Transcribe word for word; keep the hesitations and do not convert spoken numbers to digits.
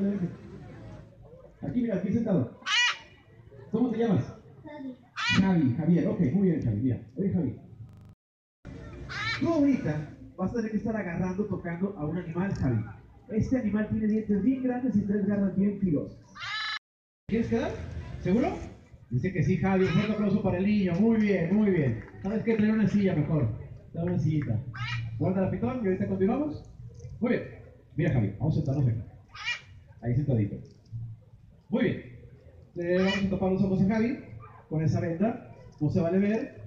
Aquí, mira, aquí sentado. ¿Cómo te llamas? Javi. Javi, Javier, ok, muy bien, Javi, mira. Oye, Javi. Tú ahorita vas a tener que estar agarrando, tocando a un animal, Javi. Este animal tiene dientes bien grandes y tres garras bien filosas. ¿Quieres quedar? ¿Seguro? Dice que sí, Javi. Un fuerte aplauso para el niño. Muy bien, muy bien. ¿Sabes qué? Traer una silla mejor. Traer una sillita. Guarda la pitón y ahorita continuamos. Muy bien. Mira, Javi, vamos a sentarnos aquí. Ahí sentadito. Muy bien. Le vamos a tapar los ojos a Javi con esa venda. No se vale ver.